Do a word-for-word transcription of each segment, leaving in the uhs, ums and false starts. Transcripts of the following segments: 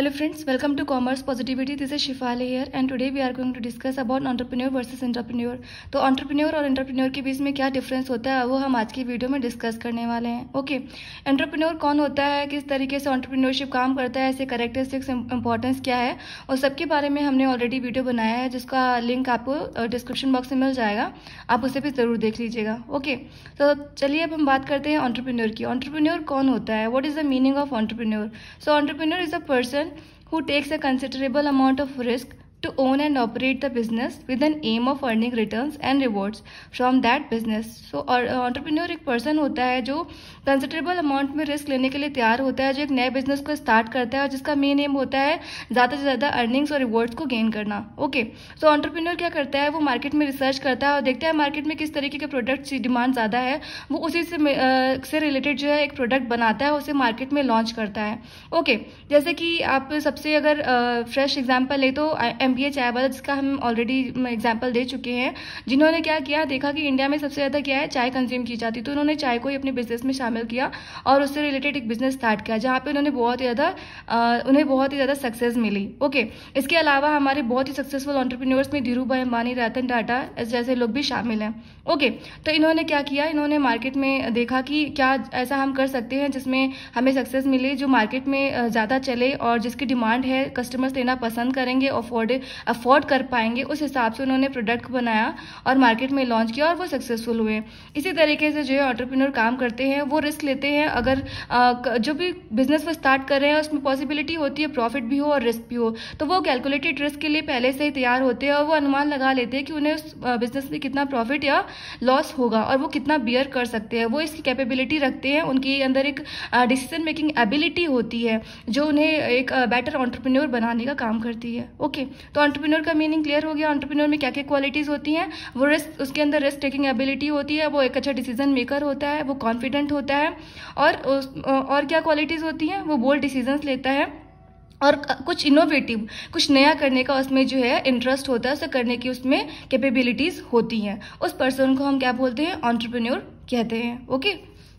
Hello friends, welcome to Commerce Positivity. This is Shifali here and today we are going to discuss about entrepreneur versus entrepreneur. तो entrepreneur और entrepreneur के बीच में क्या difference होता है वो हम आज की वीडियो में डिस्कस करने वाले हैं. ओके, एंटरप्रेन्योर कौन होता है, किस तरीके से एंटरप्रेन्योरशिप काम करता है, इसके कैरेक्टरिस्टिक्स, इंपॉर्टेंस क्या है और सबके बारे में हमने ऑलरेडी वीडियो बनाया है जिसका लिंक आपको डिस्क्रिप्शन बॉक्स में मिल जाएगा. आप उसे भी ज़रूर देख लीजिएगा. ओके, तो चलिए अब हम बात करते हैं एंटरप्रेन्योर की. एंटरप्रेन्योर कौन होता है, what is the meaning of entrepreneur. So entrepreneur is a person who takes a considerable amount of risk to own and operate the business with an aim of earning returns and rewards from that business. So entrepreneur एक person होता है जो considerable amount में risk लेने के लिए तैयार होता है, जो एक नए business को start करता है और जिसका main aim होता है ज़्यादा से ज़्यादा earnings और rewards को gain करना. ओके, so entrepreneur क्या करता है, वो market में research करता है और देखता है market में किस तरीके के product की demand ज़्यादा है, वो उसी से uh, से related जो है एक product बनाता है, उसे market में launch करता है. ओके, जैसे कि आप सबसे अगर uh, fresh example ले तो एमबीए चाय वाला जिसका हम ऑलरेडी एग्जांपल दे चुके हैं, जिन्होंने क्या किया, देखा कि इंडिया में सबसे ज़्यादा क्या है, चाय कंज्यूम की जाती, तो उन्होंने चाय को ही अपने बिजनेस में शामिल किया और उससे रिलेटेड एक बिजनेस स्टार्ट किया जहाँ पे उन्होंने बहुत ही ज़्यादा उन्हें बहुत ही ज़्यादा सक्सेस मिली. ओके, इसके अलावा हमारे बहुत ही सक्सेसफुल एंटरप्रेन्योर्स में धीरू भाई अंबानी, रतन टाटा जैसे लोग भी शामिल हैं. ओके, तो इन्होंने क्या किया, इन्होंने मार्केट में देखा कि क्या ऐसा हम कर सकते हैं जिसमें हमें सक्सेस मिले, जो मार्केट में ज़्यादा चले और जिसकी डिमांड है, कस्टमर्स लेना पसंद करेंगे, अफोर्ड अफोर्ड कर पाएंगे, उस हिसाब से उन्होंने प्रोडक्ट बनाया और मार्केट में लॉन्च किया और वो सक्सेसफुल हुए. इसी तरीके से जो है एंटरप्रेन्योर काम करते हैं, वो रिस्क लेते हैं. अगर आ, जो भी बिजनेस वो स्टार्ट कर रहे हैं उसमें पॉसिबिलिटी होती है प्रॉफिट भी हो और रिस्क भी हो, तो वो कैलकुलेटेड रिस्क के लिए पहले से ही तैयार होते हैं और वो अनुमान लगा लेते हैं कि उन्हें उस बिजनेस में कितना प्रॉफिट या लॉस होगा और वो कितना बियर कर सकते हैं. वो इसकी कैपेबिलिटी रखते हैं, उनके अंदर एक डिसीजन मेकिंग एबिलिटी होती है जो उन्हें एक बेटर एंटरप्रेन्योर बनाने का काम करती है. ओके, तो एंटरप्रेन्योर का मीनिंग क्लियर हो गया. एंटरप्रेन्योर में क्या क्या क्वालिटीज होती हैं, वो रिस्क, उसके अंदर रिस्क टेकिंग एबिलिटी होती है, वो एक अच्छा डिसीजन मेकर होता है, वो कॉन्फिडेंट होता है और और क्या क्वालिटीज होती हैं, वो बोल्ड डिसीजंस लेता है और कुछ इनोवेटिव, कुछ नया करने का उसमें जो है इंटरेस्ट होता है, उसे करने की उसमें कैपेबिलिटीज होती हैं. उस पर्सन को हम क्या बोलते हैं, एंटरप्रेन्योर कहते हैं. ओके,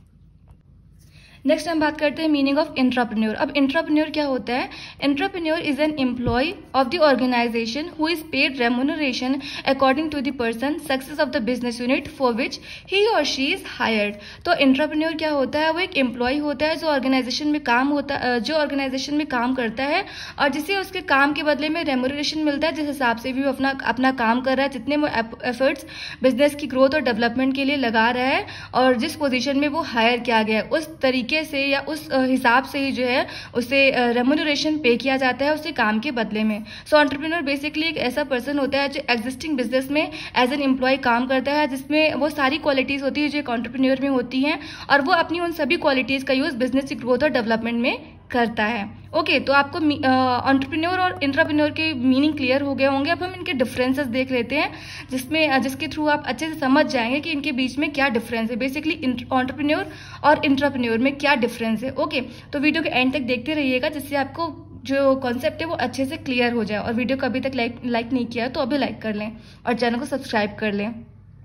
नेक्स्ट हम बात करते हैं मीनिंग ऑफ एंटरप्रेन्योर. अब एंटरप्रेन्योर क्या होता है, entrepreneur is an employee of the organization who is paid remuneration according to the person success of the business unit for which he और शी इज हायर्ड. तो एंटरप्रेन्योर क्या होता है, वो एक एम्प्लॉय होता है जो ऑर्गेनाइजेशन में काम होता जो ऑर्गेनाइजेशन में काम करता है और जिसे उसके काम के बदले में रेम्यूनरेशन मिलता है, जिस हिसाब से भी वो अपना अपना काम कर रहा है, जितने वो एफर्ट्स बिजनेस की ग्रोथ और डेवलपमेंट के लिए लगा रहा है और जिस पोजिशन में वो हायर किया गया है, उस तरीके से या उस हिसाब से ही जो है उसे रेम्यूनरेशन पे किया जाता है उसके काम के बदले में. सो एंटरप्रेन्योर बेसिकली एक ऐसा पर्सन होता है जो एग्जिस्टिंग बिजनेस में एज एन एम्प्लॉय काम करता है, जिसमें वो सारी क्वालिटीज होती है जो एक एंटरप्रेन्योर में होती हैं और वो अपनी उन सभी क्वालिटीज का यूज बिजनेस की ग्रोथ और डेवलपमेंट में करता है. ओके okay, तो आपको एंटरप्रेन्योर और इंट्राप्रेन्योर के मीनिंग क्लियर हो गए होंगे. अब हम इनके डिफरेंसेस देख लेते हैं जिसमें जिसके थ्रू आप अच्छे से समझ जाएंगे कि इनके बीच में क्या डिफरेंस है, बेसिकली एंटरप्रेन्योर और इंट्राप्रेन्योर में क्या डिफरेंस है. ओके okay, तो वीडियो के एंड तक देखते रहिएगा जिससे आपको जो कॉन्सेप्ट है वो अच्छे से क्लियर हो जाए. और वीडियो को अभी तक लाइक लाइक नहीं किया तो अभी लाइक कर लें और चैनल को सब्सक्राइब कर लें.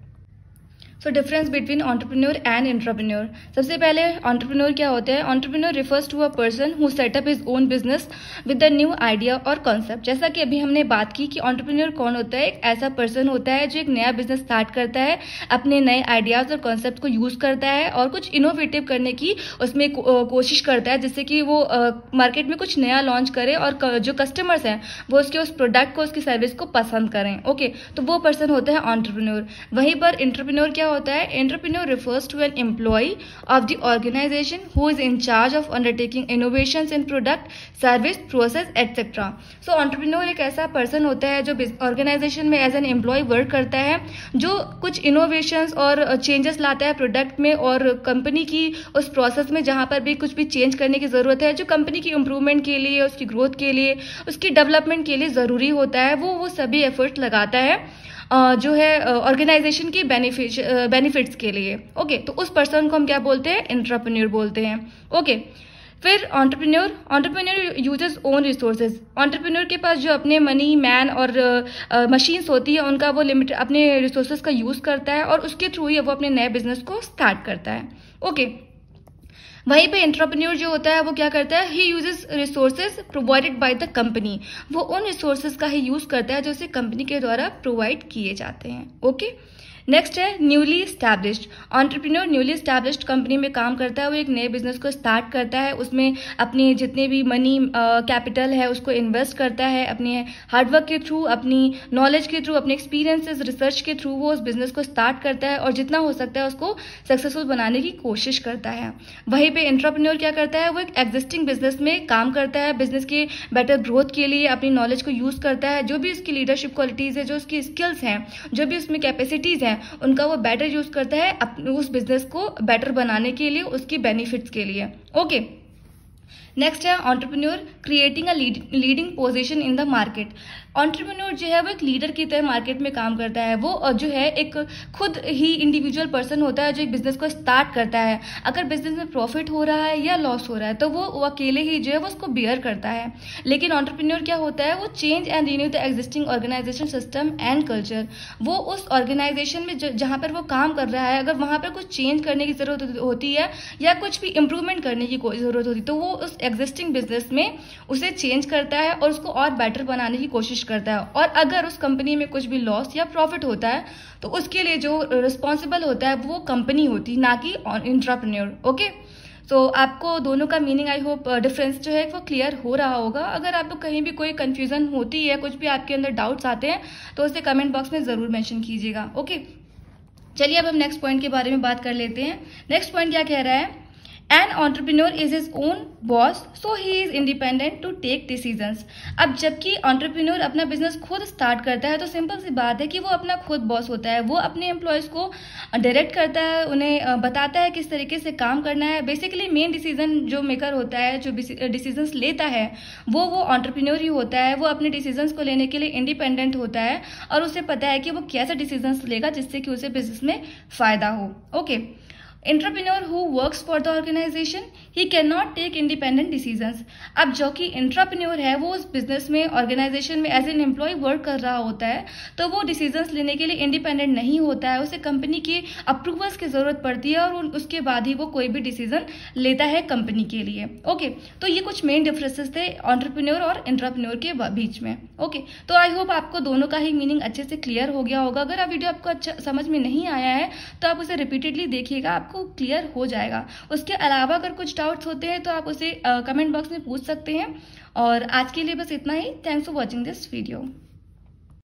So difference between entrepreneur and intrapreneur. सबसे पहले एंटरप्रेन्योर क्या होता है, entrepreneur refers to a person who set up his own business with a new idea और कॉन्सेप्ट. जैसा कि अभी हमने बात की कि एंटरप्रेन्योर कौन होता है, एक ऐसा पर्सन होता है जो एक नया बिजनेस स्टार्ट करता है, अपने नए आइडियाज और कॉन्सेप्ट को यूज करता है और कुछ इनोवेटिव करने की उसमें को, कोशिश करता है जिससे कि वो मार्केट में कुछ नया लॉन्च करे और जो कस्टमर्स हैं वो उसके उस प्रोडक्ट को, उसकी सर्विस को पसंद करें. ओके okay, तो वो पर्सन होता है एंटरप्रेन्योर. वहीं पर इंट्राप्रेन्योर क्या होता है, entrepreneur refers to an employee of the organization who is in charge of undertaking innovations in product, service, process etcetera. So entrepreneur एक ऐसा पर्सन होता है जो ऑर्गेनाइजेशन में एज एन एम्प्लॉय वर्क करता है, जो कुछ इनोवेशंस और चेंजेस लाता है प्रोडक्ट में और कंपनी की उस प्रोसेस में जहां पर भी कुछ भी चेंज करने की जरूरत है, जो कंपनी की इंप्रूवमेंट के लिए, उसकी ग्रोथ के लिए, उसकी डेवलपमेंट के लिए जरूरी होता है, वो वो सभी एफर्ट्स लगाता है जो है ऑर्गेनाइजेशन की बेनिफिट बेनिफिट्स के लिए. ओके okay, तो उस पर्सन को हम क्या बोलते हैं, इंट्राप्रेन्योर बोलते हैं. ओके okay, फिर entrepreneur entrepreneur uses own resources. Entrepreneur के पास जो अपने मनी, मैन और मशीन्स होती है उनका वो लिमिट अपने रिसोर्सेज का यूज करता है और उसके थ्रू ही वो अपने नए बिजनेस को स्टार्ट करता है. ओके okay, वहीं पे एंटरप्रेन्योर जो होता है वो क्या करता है, he uses resources provided by the company. वो उन रिसोर्सेज का ही यूज करता है जो उसे कंपनी के द्वारा प्रोवाइड किए जाते हैं। ओके, नेक्स्ट है newly established. Entrepreneur newly established company में काम करता है, वो एक नए बिजनेस को स्टार्ट करता है, उसमें अपनी जितने भी मनी कैपिटल है उसको इन्वेस्ट करता है, अपने हार्डवर्क के थ्रू, अपनी नॉलेज के थ्रू, अपने एक्सपीरियंसेस रिसर्च के थ्रू वो उस बिजनेस को स्टार्ट करता है और जितना हो सकता है उसको सक्सेसफुल बनाने की कोशिश करता है। वहीं पे एंटरप्रेन्योर क्या करता है, वो एक एग्जिस्टिंग बिजनेस में काम करता है, बिजनेस के बेटर ग्रोथ के लिए अपनी नॉलेज को यूज करता है, जो भी उसकी लीडरशिप क्वालिटीज है, जो उसकी स्किल्स हैं, जो भी उसमें कैपेसिटीज हैं, उनका वो बेटर यूज करता है अपने उस बिजनेस को बेटर बनाने के लिए, उसकी बेनिफिट्स के लिए। ओके, नेक्स्ट है entrepreneur creating a leading position in the market. Entrepreneur जो है वो एक लीडर की तरह मार्केट में काम करता है। वो जो है एक खुद ही इंडिविजुअल पर्सन होता है जो एक बिजनेस को स्टार्ट करता है। अगर बिजनेस में प्रॉफिट हो रहा है या लॉस हो रहा है तो वो, वो अकेले ही जो है वो उसको बियर करता है। लेकिन एंटरप्रेन्योर क्या होता है, वो change and renew the existing organization system and culture. वो उस ऑर्गेनाइजेशन में जहां पर वो काम कर रहा है, अगर वहां पर कुछ चेंज करने की जरूरत होती है या कुछ भी इंप्रूवमेंट करने की कोई जरूरत होती है तो वो उस एग्जिस्टिंग बिजनेस में उसे चेंज करता है और उसको और बेटर बनाने की कोशिश करता है। और अगर उस कंपनी में कुछ भी लॉस या प्रॉफिट होता है तो उसके लिए जो रिस्पॉन्सिबल होता है वो कंपनी होती है, ना कि एंटरप्रेन्योर। ओके, तो आपको दोनों का मीनिंग आई होप डिफरेंस जो है वो क्लियर हो रहा होगा। अगर आपको कहीं भी कोई कंफ्यूजन होती है, कुछ भी आपके अंदर डाउट्स आते हैं तो उसे कमेंट बॉक्स में जरूर मेंशन कीजिएगा। ओके, चलिए अब हम नेक्स्ट पॉइंट के बारे में बात कर लेते हैं। नेक्स्ट पॉइंट क्या कह रहा है, An entrepreneur is his own boss, so he is independent to take decisions. अब जबकि entrepreneur अपना बिजनेस खुद स्टार्ट करता है तो सिंपल सी बात है कि वो अपना खुद बॉस होता है। वो अपने एम्प्लॉयज को डायरेक्ट करता है, उन्हें बताता है किस तरीके से काम करना है। बेसिकली मेन डिसीजन जो मेकर होता है, जो डिसीजंस लेता है वो वो एंटरप्रेन्योर ही होता है। वो अपने डिसीजंस को लेने के लिए इंडिपेंडेंट होता है और उसे पता है कि वो कैसे डिसीजंस लेगा जिससे कि उसे बिजनेस में फायदा हो। Okay, entrepreneur who works for the organization he can not take independent decisions. अब जो कि एंटरप्रेन्योर है वो उस बिजनेस में, ऑर्गेनाइजेशन में एज एन एम्प्लॉय वर्क कर रहा होता है तो वो डिसीजंस लेने के लिए इंडिपेंडेंट नहीं होता है। उसे कंपनी की अप्रूवल्स की जरूरत पड़ती है और उसके बाद ही वो कोई भी डिसीजन लेता है कंपनी के लिए। ओके, तो ये कुछ मेन डिफरेंसेस थे एंटरप्रेन्योर और एंटरप्रेन्योर के बीच में। ओके, तो आई होप आपको दोनों का ही मीनिंग अच्छे से क्लियर हो गया होगा। अगर आप वीडियो आपको अच्छा समझ में नहीं आया है तो आप उसे रिपीटेडली देखिएगा, आपको क्लियर हो जाएगा। उसके अलावा अगर कुछ डाउट्स होते हैं तो आप उसे कमेंट बॉक्स में पूछ सकते हैं। और आज के लिए बस इतना ही। Thanks for watching this video.